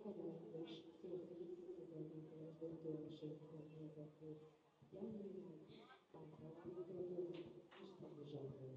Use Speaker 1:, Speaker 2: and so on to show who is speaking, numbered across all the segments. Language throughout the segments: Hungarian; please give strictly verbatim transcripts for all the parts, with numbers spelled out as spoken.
Speaker 1: hagyományos férfi kétezer méteres döntőversenyző helyzetét Jani Pálka Viktória és Szabó Zsandó.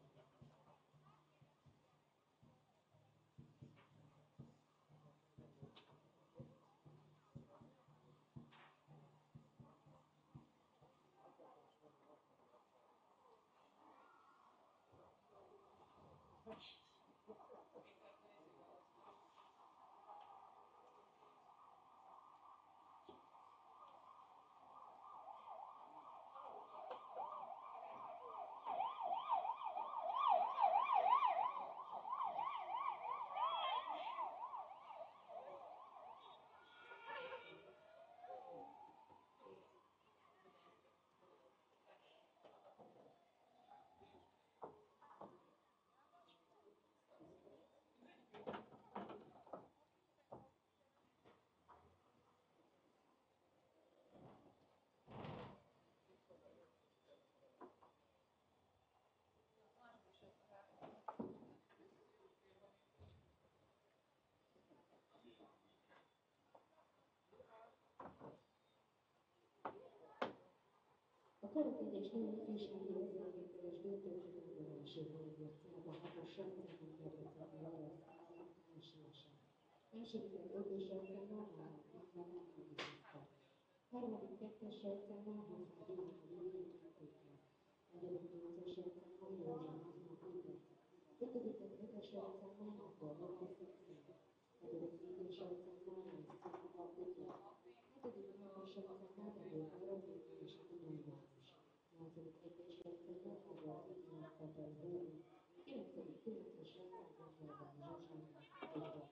Speaker 1: A karatér és női ifjúsági ezerméteres döntőfutamban első helyezett Szába hatos rendszerben területett a Lajos esélyese. Második lett ötös rendszerben Ára Iván Ágizizta. Harmadik kettes rendszerben Haszár Iván Lili Kétéke. Negyedik nyolcas rendszerben Józsa Anna Péter. Ötödik lett hetes rendszerben Akkor Lovász Szexén. Hetedik négyes rendszerben Rész Szába Péter. Hatodik nyolcas rendszerben Debőka Roméka és Tunai János. Nyolcadik egyes rendszerben Ágor Iván Katal Bóri. Kilencedik kilences rendszerben Jordán Zsuzsányi.